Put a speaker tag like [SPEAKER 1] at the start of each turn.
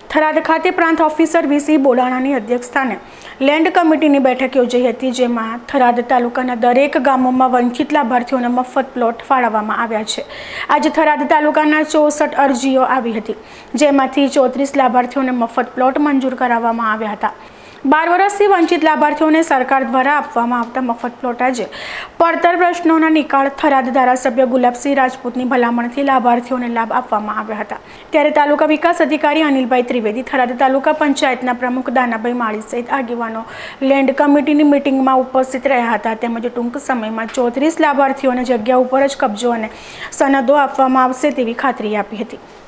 [SPEAKER 1] થરાદ ખાતે પ્રાંત officer VC બોડાણાની અધ્યક્ષસ્થાને લેન્ડ કમિટીની બેઠક યોજાઈ હતી, જેમાં થરાદ તાલુકાના દરેક ગામોમાં વંચિત લાભાર્થીઓને મફત પ્લોટ ફાળવવામાં આવ્યા છે। આજે થરાદ તાલુકાના 64 અરજીઓ આવી હતી, જેમાંથી 34 લાભાર્થીઓને મફત પ્લોટ મંજૂર કરાવવામાં આવ્યા હતા। 12 વર્ષથી વંચિત લાભાર્થીઓને સરકાર દ્વારા આપવામાં આવતા મફત પ્લોટ આજે પડતર પ્રશ્નોના નિકાલ થરાદ ધારાસભ્ય ગુલાબસિંહ રાજપૂતની ભલામણથી લાભાર્થીઓને લાભ આપવામાં આવ્યા હતા। ત્યારે તાલુકા વિકાસ અધિકારી અનિલભાઈ ત્રિવેદી, થરાદ તાલુકા પંચાયતના પ્રમુખ દાનાભાઈ માળી સહિત આગેવાનો લેન્ડ કમિટીની મિટિંગમાં ઉપસ્થિત રહ્યા હતા। તેમજ ટૂંક સમયમાં 34 લાભાર્થીઓને જગ્યા ઉપર જ કબજો અને સનદો આપવામાં આવશે તેવી ખાતરી આપી હતી।